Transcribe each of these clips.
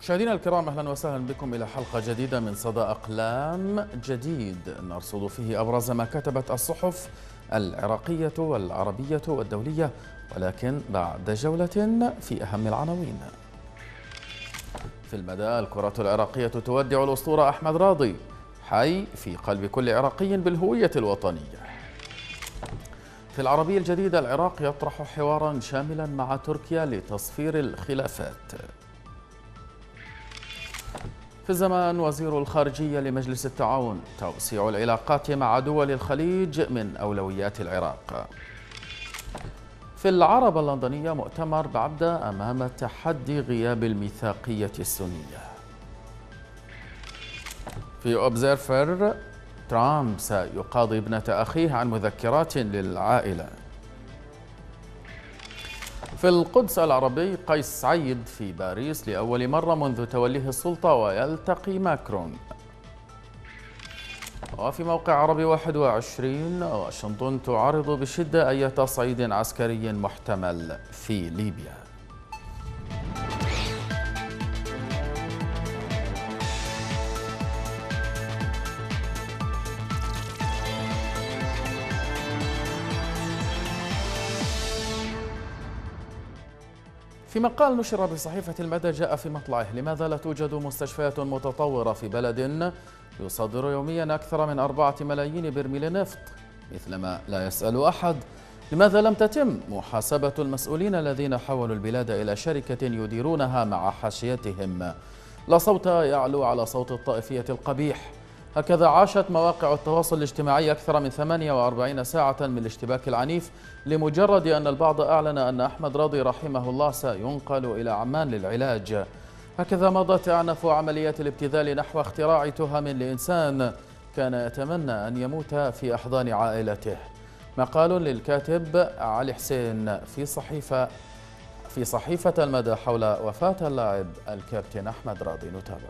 مشاهدينا الكرام، أهلا وسهلا بكم إلى حلقة جديدة من صدى أقلام جديد نرصد فيه أبرز ما كتبت الصحف العراقية والعربية والدولية، ولكن بعد جولة في أهم العناوين. في المدى، الكرة العراقية تودع الأسطورة أحمد راضي، حي في قلب كل عراقي بالهوية الوطنية. في العربية الجديدة، العراق يطرح حوارا شاملا مع تركيا لتصفير الخلافات. في الزمان، وزير الخارجية لمجلس التعاون، توسيع العلاقات مع دول الخليج من أولويات العراق. في العرب اللندنية، مؤتمر بعبدة أمام تحدي غياب الميثاقية السنية. في أوبزيرفر، ترامب سيقاضي ابنة أخيه عن مذكرات للعائلة. في القدس العربي، قيس سعيد في باريس لأول مرة منذ توليه السلطة ويلتقي ماكرون. وفي موقع عربي 21، واشنطن تعارض بشدة أي تصعيد عسكري محتمل في ليبيا. في مقال نشر بصحيفة المدى جاء في مطلعه: لماذا لا توجد مستشفيات متطورة في بلد يصدر يوميا أكثر من 4 ملايين برميل نفط؟ مثلما لا يسأل أحد لماذا لم تتم محاسبة المسؤولين الذين حولوا البلاد إلى شركة يديرونها مع حاشيتهم. لا صوت يعلو على صوت الطائفية القبيح. هكذا عاشت مواقع التواصل الاجتماعي أكثر من 48 ساعة من الاشتباك العنيف لمجرد أن البعض أعلن أن أحمد راضي رحمه الله سينقل إلى عمان للعلاج. هكذا مضت أعنف عمليات الابتذال نحو اختراع تهم لإنسان كان يتمنى أن يموت في أحضان عائلته. مقال للكاتب علي حسين في صحيفة المدى حول وفاة اللاعب الكابتن أحمد راضي. نتابع.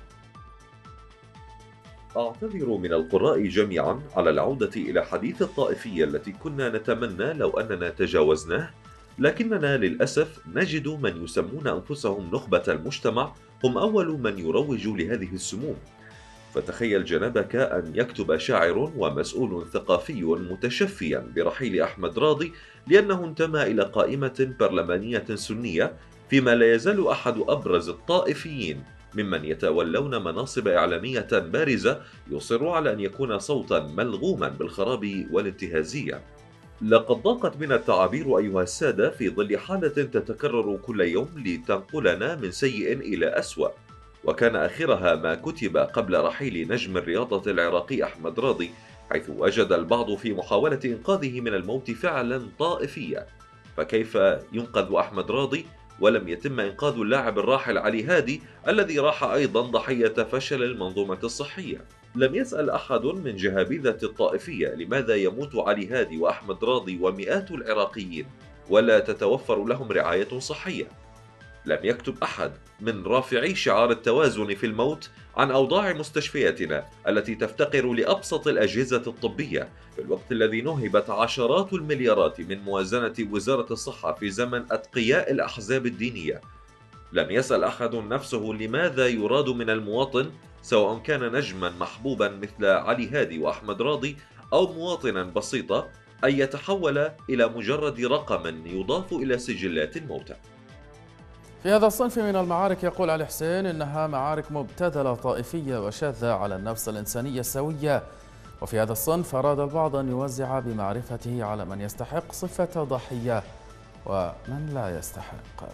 أعتذر من القراء جميعا على العودة إلى حديث الطائفية التي كنا نتمنى لو أننا تجاوزناه، لكننا للأسف نجد من يسمون أنفسهم نخبة المجتمع هم أول من يروج لهذه السموم. فتخيل جنابك أن يكتب شاعر ومسؤول ثقافي متشفيا برحيل أحمد راضي لأنه انتمى إلى قائمة برلمانية سنية، فيما لا يزال أحد أبرز الطائفيين ممن يتولون مناصب إعلامية بارزة يصر على أن يكون صوتا ملغوما بالخراب والانتهازية. لقد ضاقت بنا التعابير أيها السادة في ظل حالة تتكرر كل يوم لتنقلنا من سيء إلى أسوأ، وكان آخرها ما كتب قبل رحيل نجم الرياضة العراقي أحمد راضي، حيث وجد البعض في محاولة إنقاذه من الموت فعلا طائفية. فكيف ينقذ أحمد راضي ولم يتم إنقاذ اللاعب الراحل علي هادي الذي راح أيضا ضحية فشل المنظومة الصحية؟ لم يسأل أحد من جهابذة الطائفية لماذا يموت علي هادي وأحمد راضي ومئات العراقيين ولا تتوفر لهم رعاية صحية. لم يكتب أحد من رافعي شعار التوازن في الموت عن أوضاع مستشفياتنا التي تفتقر لأبسط الأجهزة الطبية، في الوقت الذي نهبت عشرات المليارات من موازنة وزارة الصحة في زمن أتقياء الأحزاب الدينية. لم يسأل أحد نفسه لماذا يراد من المواطن، سواء كان نجما محبوبا مثل علي هادي وأحمد راضي أو مواطنا بسيطا، أن يتحول إلى مجرد رقم يضاف إلى سجلات الموتى. في هذا الصنف من المعارك، يقول علي حسين إنها معارك مبتذلة طائفية وشاذة على النفس الإنسانية السوية. وفي هذا الصنف أراد البعض أن يوزع بمعرفته على من يستحق صفة ضحية ومن لا يستحق.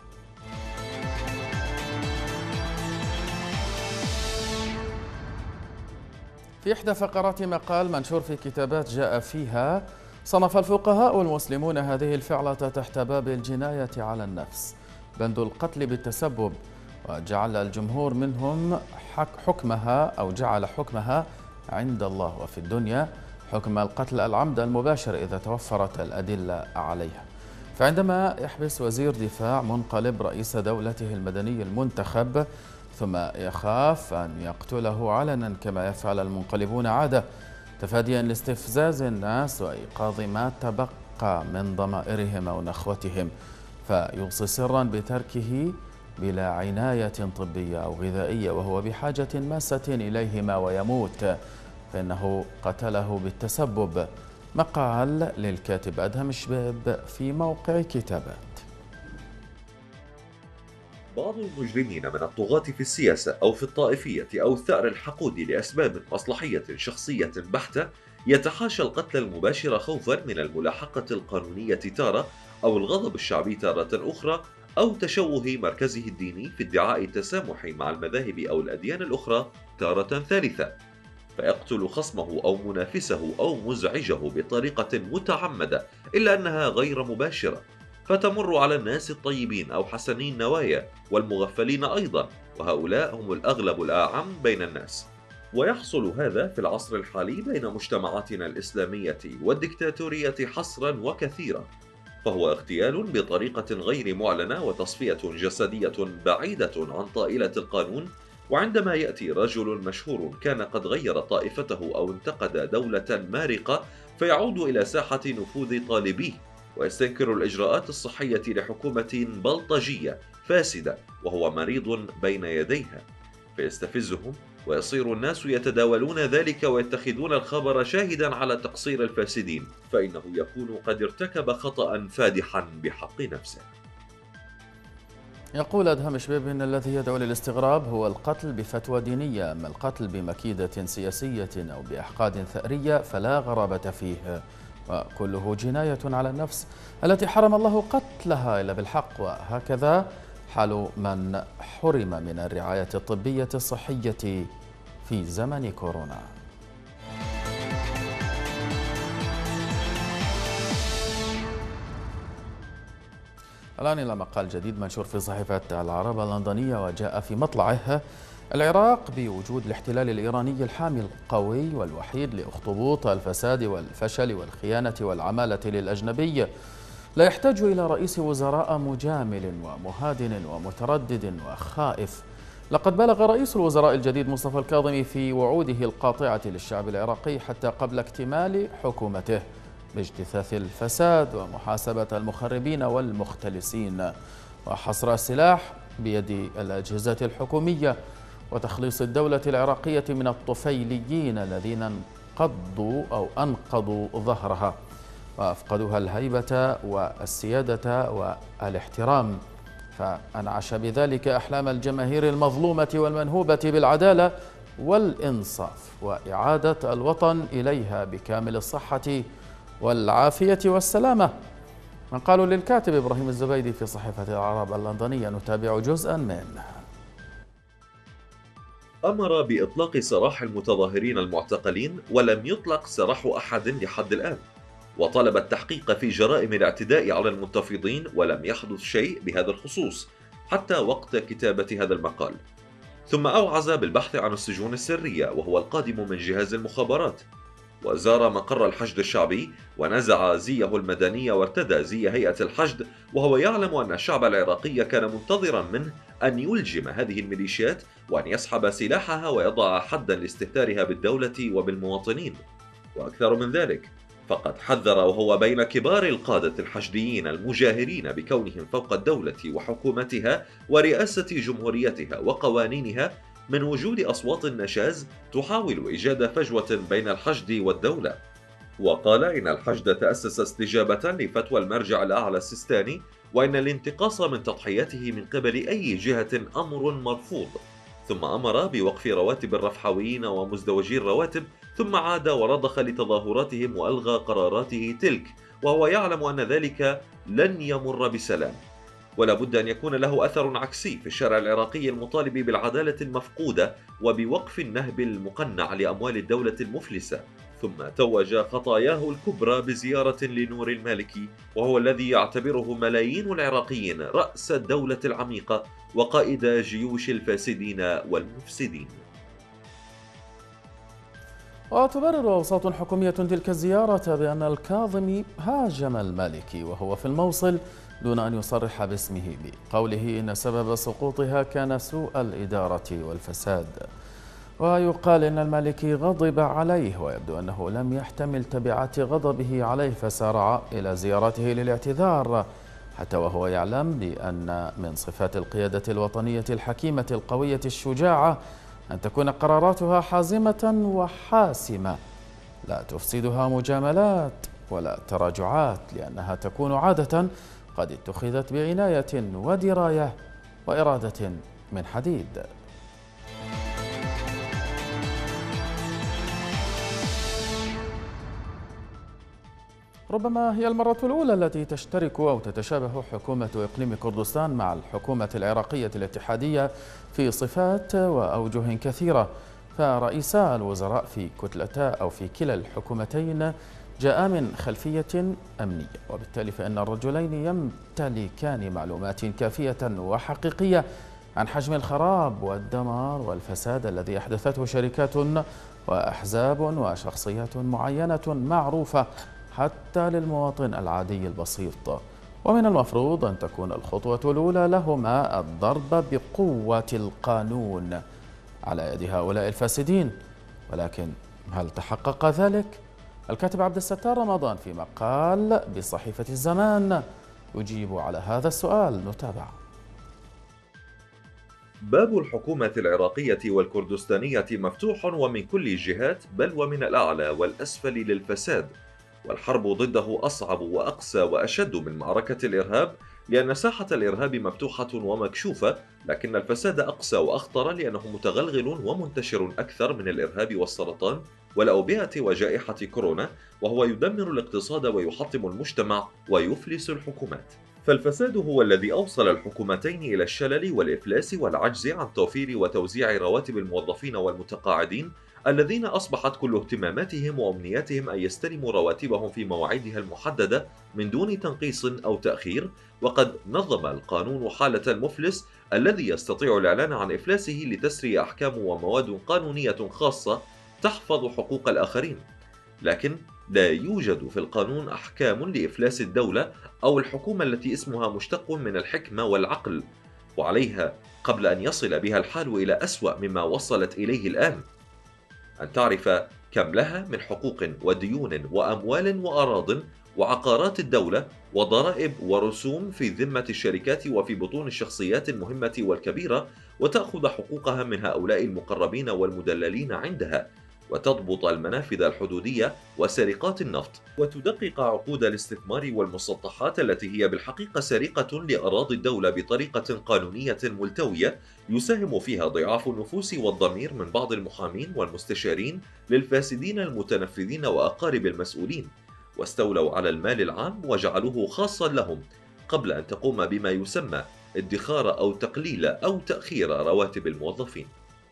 في إحدى فقرات مقال منشور في كتابات جاء فيها: صنف الفقهاء المسلمون هذه الفعلة تحت باب الجناية على النفس، بند القتل بالتسبب، وجعل الجمهور منهم جعل حكمها عند الله وفي الدنيا حكم القتل العمد المباشر إذا توفرت الأدلة عليها. فعندما يحبس وزير دفاع منقلب رئيس دولته المدني المنتخب ثم يخاف أن يقتله علنا كما يفعل المنقلبون عادة، تفاديا لاستفزاز الناس وإيقاظ ما تبقى من ضمائرهم أو نخوتهم، فيوصي سرا بتركه بلا عناية طبية أو غذائية وهو بحاجة ماسة إليهما ويموت فإنه قتله بالتسبب. مقال للكاتب أدهم شبيب في موقع كتابات. بعض المجرمين من الطغاة في السياسة أو في الطائفية أو الثأر الحقودي لأسباب مصلحية شخصية بحتة يتحاشى القتل المباشر خوفا من الملاحقة القانونية تارة أو الغضب الشعبي تارة أخرى أو تشوه مركزه الديني في ادعاء التسامح مع المذاهب أو الأديان الأخرى تارة ثالثة، فيقتل خصمه أو منافسه أو مزعجه بطريقة متعمدة إلا أنها غير مباشرة، فتمر على الناس الطيبين أو حسني النوايا والمغفلين أيضا، وهؤلاء هم الأغلب الأعم بين الناس. ويحصل هذا في العصر الحالي بين مجتمعاتنا الإسلامية والدكتاتورية حصرا وكثيرا، فهو اغتيال بطريقة غير معلنة وتصفية جسدية بعيدة عن طائلة القانون. وعندما يأتي رجل مشهور كان قد غير طائفته أو انتقد دولة مارقة فيعود إلى ساحة نفوذ طالبيه ويستنكر الإجراءات الصحية لحكومة بلطجية فاسدة وهو مريض بين يديها، فيستفزهم ويصير الناس يتداولون ذلك ويتخذون الخبر شاهدا على تقصير الفاسدين، فإنه يكون قد ارتكب خطأ فادحا بحق نفسه. يقول أدهم شبيب إن الذي يدعو للاستغراب هو القتل بفتوى دينية، أما القتل بمكيدة سياسية أو بأحقاد ثأرية فلا غرابة فيه، وكله جناية على النفس التي حرم الله قتلها إلا بالحق، وهكذا حال من حرم من الرعاية الطبية الصحية في زمن كورونا. الآن إلى مقال جديد منشور في صحيفة العرب اللندنية وجاء في مطلعه: العراق بوجود الاحتلال الإيراني الحامي القوي والوحيد لأخطبوط الفساد والفشل والخيانة والعمالة للأجنبي لا يحتاج إلى رئيس وزراء مجامل ومهادن ومتردد وخائف. لقد بلغ رئيس الوزراء الجديد مصطفى الكاظمي في وعوده القاطعة للشعب العراقي حتى قبل اكتمال حكومته باجتثاث الفساد ومحاسبة المخربين والمختلسين وحصر السلاح بيد الأجهزة الحكومية وتخليص الدولة العراقية من الطفيليين الذين أنقضوا ظهرها وأفقدوها الهيبة والسيادة والاحترام، فأنعش بذلك أحلام الجماهير المظلومة والمنهوبة بالعدالة والإنصاف وإعادة الوطن إليها بكامل الصحة والعافية والسلامة. مقال للكاتب إبراهيم الزبيدي في صحيفة العرب اللندنية، نتابع جزءا منه. أمر بإطلاق سراح المتظاهرين المعتقلين ولم يطلق سراح أحد لحد الآن، وطلب التحقيق في جرائم الاعتداء على المنتفضين ولم يحدث شيء بهذا الخصوص حتى وقت كتابة هذا المقال. ثم أوعز بالبحث عن السجون السرية وهو القادم من جهاز المخابرات، وزار مقر الحشد الشعبي ونزع زيه المدني وارتدى زي هيئة الحشد، وهو يعلم أن الشعب العراقي كان منتظرا منه أن يلجم هذه الميليشيات وأن يسحب سلاحها ويضع حدا لاستهتارها بالدولة وبالمواطنين. وأكثر من ذلك، فقد حذر وهو بين كبار القادة الحشديين المجاهرين بكونهم فوق الدولة وحكومتها ورئاسة جمهوريتها وقوانينها من وجود أصوات النشاز تحاول إيجاد فجوة بين الحشد والدولة. وقال إن الحشد تأسس استجابة لفتوى المرجع الأعلى السيستاني، وإن الانتقاص من تضحياته من قبل أي جهة أمر مرفوض، ثم أمر بوقف رواتب الرفحويين ومزدوجي الرواتب، ثم عاد ورضخ لتظاهراتهم وألغى قراراته تلك، وهو يعلم أن ذلك لن يمر بسلام، ولا بد أن يكون له أثر عكسي في الشارع العراقي المطالب بالعدالة المفقودة وبوقف النهب المقنع لأموال الدولة المفلسة. ثم توج خطاياه الكبرى بزيارة لنور المالكي، وهو الذي يعتبره ملايين العراقيين رأس الدولة العميقة وقائد جيوش الفاسدين والمفسدين. وتبرر أوساط حكومية تلك الزيارة بأن الكاظمي هاجم المالكي وهو في الموصل دون أن يصرح باسمه، بقوله إن سبب سقوطها كان سوء الإدارة والفساد. ويقال إن المالكي غضب عليه، ويبدو أنه لم يحتمل تبعات غضبه عليه فسارع إلى زيارته للاعتذار حتى وهو يعلم بأن من صفات القيادة الوطنية الحكيمة القوية الشجاعة أن تكون قراراتها حازمة وحاسمة، لا تفسدها مجاملات ولا تراجعات، لأنها تكون عادة قد اتخذت بعناية ودراية وإرادة من حديد. ربما هي المرة الأولى التي تشترك أو تتشابه حكومة إقليم كردستان مع الحكومة العراقية الاتحادية في صفات وأوجه كثيرة، فرئيسا الوزراء في كتلتا أو في كلا الحكومتين جاء من خلفية أمنية، وبالتالي فإن الرجلين يمتلكان معلومات كافية وحقيقية عن حجم الخراب والدمار والفساد الذي أحدثته شركات وأحزاب وشخصيات معينة معروفة حتى للمواطن العادي البسيط. ومن المفروض أن تكون الخطوة الأولى لهما الضرب بقوة القانون على يد هؤلاء الفاسدين، ولكن هل تحقق ذلك؟ الكاتب عبد الستار رمضان في مقال بصحيفة الزمان يجيب على هذا السؤال. نتابع. باب الحكومة العراقية والكردستانية مفتوح ومن كل الجهات، بل ومن الأعلى والأسفل للفساد، والحرب ضده أصعب وأقسى وأشد من معركة الإرهاب، لأن ساحة الإرهاب مفتوحة ومكشوفة، لكن الفساد أقسى وأخطر لأنه متغلغل ومنتشر أكثر من الإرهاب والسرطان والأوبئة وجائحة كورونا، وهو يدمر الاقتصاد ويحطم المجتمع ويفلس الحكومات. فالفساد هو الذي أوصل الحكومتين إلى الشلل والإفلاس والعجز عن توفير وتوزيع رواتب الموظفين والمتقاعدين الذين أصبحت كل اهتماماتهم وأمنياتهم أن يستلموا رواتبهم في مواعيدها المحددة من دون تنقيص أو تأخير. وقد نظم القانون حالة المفلس الذي يستطيع الإعلان عن إفلاسه لتسري أحكام ومواد قانونية خاصة تحفظ حقوق الآخرين، لكن لا يوجد في القانون أحكام لإفلاس الدولة أو الحكومة التي اسمها مشتق من الحكمة والعقل، وعليها قبل أن يصل بها الحال إلى أسوأ مما وصلت إليه الآن أن تعرف كم لها من حقوق وديون وأموال وأراضٍ وعقارات الدولة وضرائب ورسوم في ذمة الشركات وفي بطون الشخصيات المهمة والكبيرة، وتأخذ حقوقها من هؤلاء المقربين والمدللين عندها، وتضبط المنافذ الحدودية وسرقات النفط، وتدقق عقود الاستثمار والمسطحات التي هي بالحقيقة سرقة لأراضي الدولة بطريقة قانونية ملتوية يساهم فيها ضعاف النفوس والضمير من بعض المحامين والمستشارين للفاسدين المتنفذين وأقارب المسؤولين، واستولوا على المال العام وجعلوه خاصا لهم قبل أن تقوم بما يسمى ادخار أو تقليل أو تأخير رواتب الموظفين.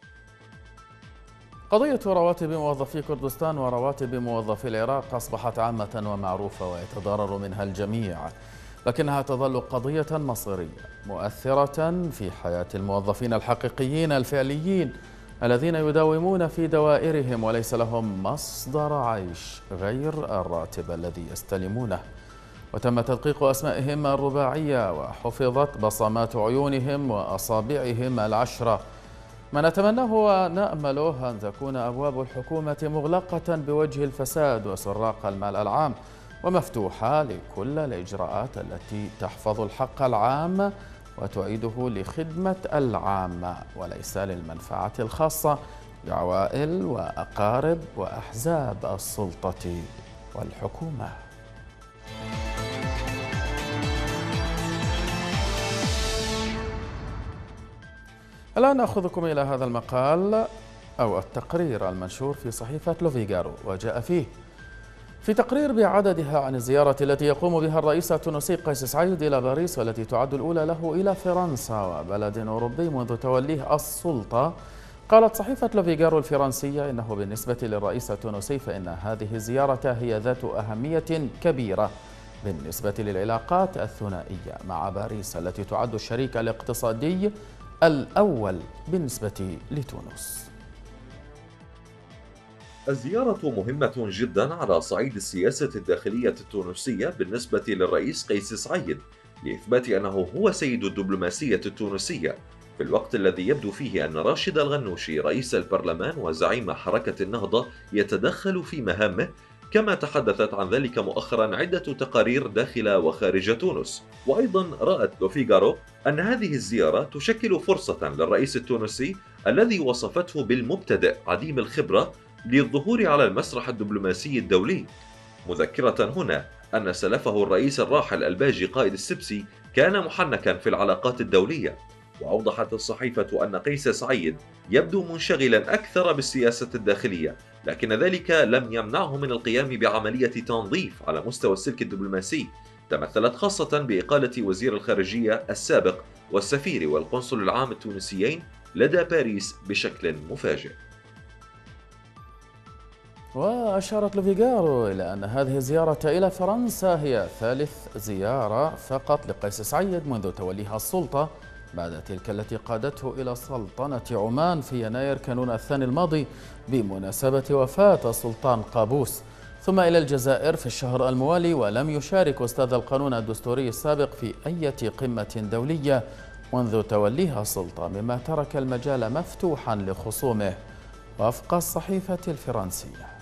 قضية رواتب موظفي كردستان ورواتب موظفي العراق أصبحت عامة ومعروفة ويتضرر منها الجميع، لكنها تظل قضية مصيرية مؤثرة في حياة الموظفين الحقيقيين الفعليين الذين يداومون في دوائرهم وليس لهم مصدر عيش غير الراتب الذي يستلمونه. وتم تدقيق أسمائهم الرباعية وحفظت بصمات عيونهم وأصابعهم العشرة. ما نتمناه ونأمله أن تكون أبواب الحكومة مغلقة بوجه الفساد وسراق المال العام، ومفتوحة لكل الإجراءات التي تحفظ الحق العام وتعيده لخدمة العامة وليس للمنفعة الخاصة لعوائل وأقارب وأحزاب السلطة والحكومة. الآن أخذكم إلى هذا المقال أو التقرير المنشور في صحيفة لوفيغارو، وجاء فيه في تقرير بعددها عن الزيارة التي يقوم بها الرئيس التونسي قيس سعيد إلى باريس، والتي تعد الأولى له إلى فرنسا وبلد أوروبي منذ توليه السلطة. قالت صحيفة لوفيغارو الفرنسية إنه بالنسبة للرئيس التونسي فإن هذه الزيارة هي ذات أهمية كبيرة بالنسبة للعلاقات الثنائية مع باريس التي تعد الشريك الاقتصادي الأول بالنسبة لتونس. الزيارة مهمة جدا على صعيد السياسة الداخلية التونسية بالنسبة للرئيس قيس سعيد، لإثبات أنه هو سيد الدبلوماسية التونسية، في الوقت الذي يبدو فيه أن راشد الغنوشي رئيس البرلمان وزعيم حركة النهضة يتدخل في مهامه، كما تحدثت عن ذلك مؤخرا عدة تقارير داخل وخارج تونس. وأيضا رأت لوفيغارو أن هذه الزيارة تشكل فرصة للرئيس التونسي الذي وصفته بالمبتدئ عديم الخبرة للظهور على المسرح الدبلوماسي الدولي، مذكرة هنا أن سلفه الرئيس الراحل الباجي قائد السبسي كان محنكا في العلاقات الدولية. وأوضحت الصحيفة أن قيس سعيد يبدو منشغلا أكثر بالسياسة الداخلية، لكن ذلك لم يمنعه من القيام بعملية تنظيف على مستوى السلك الدبلوماسي تمثلت خاصة بإقالة وزير الخارجية السابق والسفير والقنصل العام التونسيين لدى باريس بشكل مفاجئ. وأشارت لوفيغارو إلى أن هذه الزيارة إلى فرنسا هي ثالث زيارة فقط لقيس سعيد منذ توليها السلطة بعد تلك التي قادته إلى سلطنة عمان في يناير كانون الثاني الماضي بمناسبة وفاة السلطان قابوس، ثم إلى الجزائر في الشهر الموالي، ولم يشارك أستاذ القانون الدستوري السابق في أي قمة دولية منذ توليها السلطة، مما ترك المجال مفتوحا لخصومه وفق الصحيفة الفرنسية.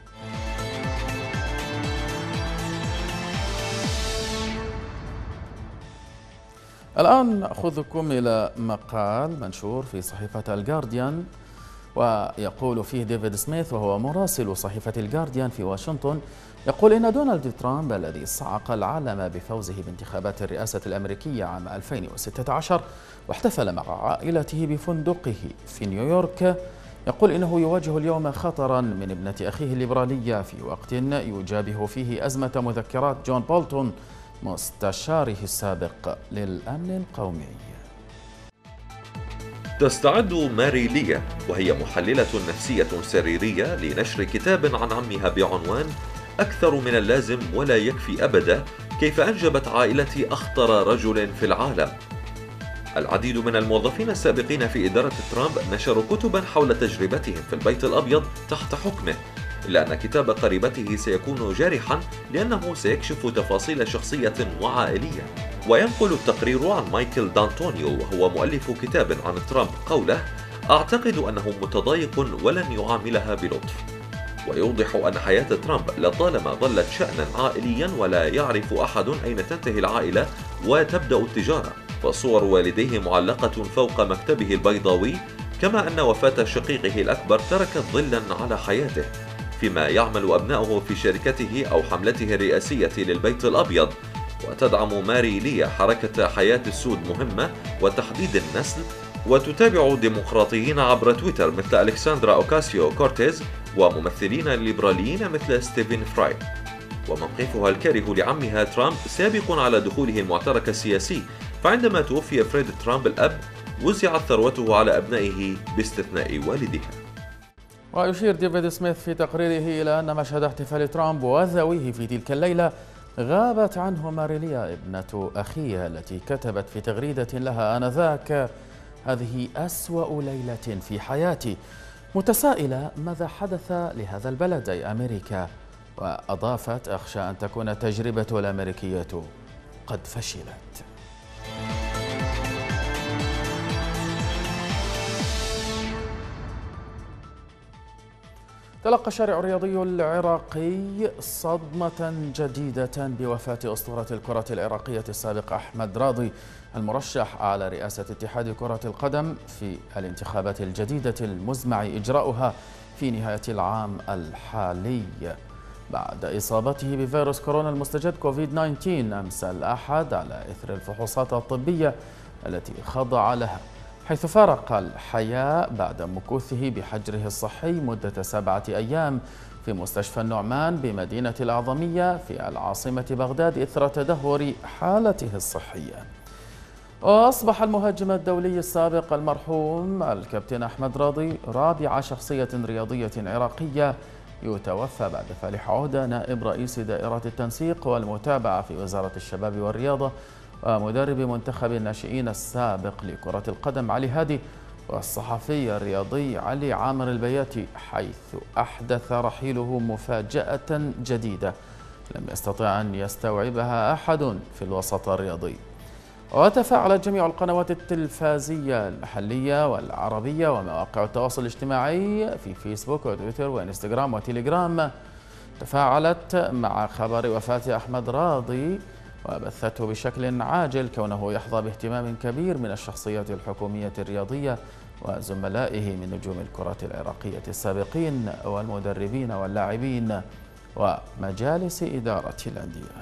الآن نأخذكم إلى مقال منشور في صحيفة الجارديان، ويقول فيه ديفيد سميث وهو مراسل صحيفة الجارديان في واشنطن، يقول إن دونالد ترامب الذي صعق العالم بفوزه بانتخابات الرئاسة الأمريكية عام 2016 واحتفل مع عائلته بفندقه في نيويورك، يقول إنه يواجه اليوم خطرا من ابنة أخيه الليبرالية في وقت يجابه فيه أزمة مذكرات جون بولتون مستشاره السابق للأمن القومي. تستعد ماري ليا وهي محللة نفسية سريرية لنشر كتاب عن عمها بعنوان أكثر من اللازم ولا يكفي أبدا، كيف أنجبت عائلتي أخطر رجل في العالم. العديد من الموظفين السابقين في إدارة ترامب نشروا كتبا حول تجربتهم في البيت الأبيض تحت حكمه، إلا أن كتاب قريبته سيكون جارحا لأنه سيكشف تفاصيل شخصية وعائلية. وينقل التقرير عن مايكل دانتونيو وهو مؤلف كتاب عن ترامب قوله: أعتقد أنه متضايق ولن يعاملها بلطف. ويوضح أن حياة ترامب لطالما ظلت شأنا عائليا ولا يعرف أحد أين تنتهي العائلة وتبدأ التجارة، فصور والديه معلقة فوق مكتبه البيضاوي، كما أن وفاة شقيقه الأكبر تركت ظلا على حياته، فيما يعمل أبناؤه في شركته أو حملته الرئاسية للبيت الأبيض. وتدعم ماري ليا حركة حياة السود مهمة وتحديد النسل، وتتابع ديمقراطيين عبر تويتر مثل ألكسندرا أوكاسيو كورتيز وممثلين ليبراليين مثل ستيفن فراي. وموقفها الكاره لعمها ترامب سابق على دخوله المعترك السياسي، فعندما توفي فريد ترامب الأب وزعت ثروته على أبنائه باستثناء والدها. ويشير ديفيد سميث في تقريره إلى أن مشهد احتفال ترامب وذويه في تلك الليلة غابت عنه ماريليا ابنة أخيها التي كتبت في تغريدة لها آنذاك: هذه أسوأ ليلة في حياتي، متسائلة ماذا حدث لهذا البلد أي أمريكا، وأضافت: أخشى أن تكون التجربة الأمريكية قد فشلت. تلقى الشارع الرياضي العراقي صدمة جديدة بوفاة أسطورة الكرة العراقية السابق أحمد راضي المرشح على رئاسة اتحاد كرة القدم في الانتخابات الجديدة المزمع إجراؤها في نهاية العام الحالي بعد إصابته بفيروس كورونا المستجد كوفيد-19 أمس الأحد على إثر الفحوصات الطبية التي خضع لها، حيث فارق الحياة بعد مكوثه بحجره الصحي مدة 7 أيام في مستشفى النعمان بمدينة الأعظمية في العاصمة بغداد إثر تدهور حالته الصحية. وأصبح المهاجم الدولي السابق المرحوم الكابتن أحمد راضي رابع شخصية رياضية عراقية يتوفى بعد فالح عودة نائب رئيس دائرة التنسيق والمتابعة في وزارة الشباب والرياضة ومدرب منتخب الناشئين السابق لكرة القدم علي هادي، والصحفي الرياضي علي عامر البياتي، حيث أحدث رحيله مفاجأة جديدة لم يستطع أن يستوعبها أحد في الوسط الرياضي. وتفاعلت جميع القنوات التلفزية المحلية والعربية ومواقع التواصل الاجتماعي في فيسبوك وتويتر وإنستغرام وتليجرام تفاعلت مع خبر وفاة أحمد راضي وبثته بشكل عاجل كونه يحظى باهتمام كبير من الشخصيات الحكومية الرياضية وزملائه من نجوم الكرة العراقية السابقين والمدربين واللاعبين ومجالس إدارة الأندية.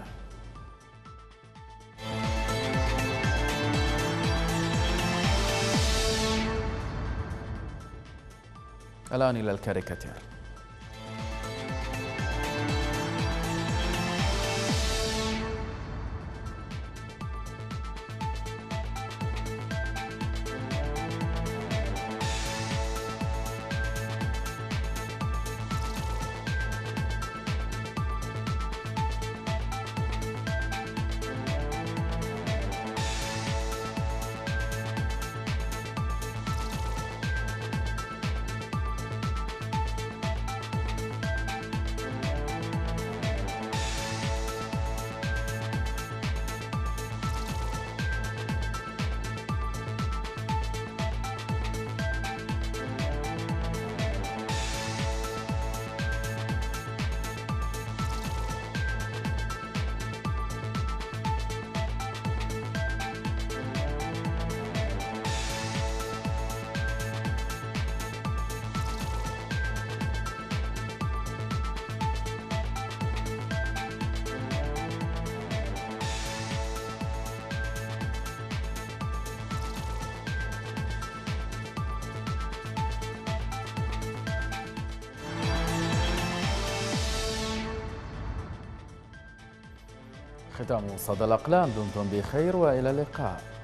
الآن إلى الكاريكاتير. ختام صدى الأقلام، دمتم بخير وإلى اللقاء.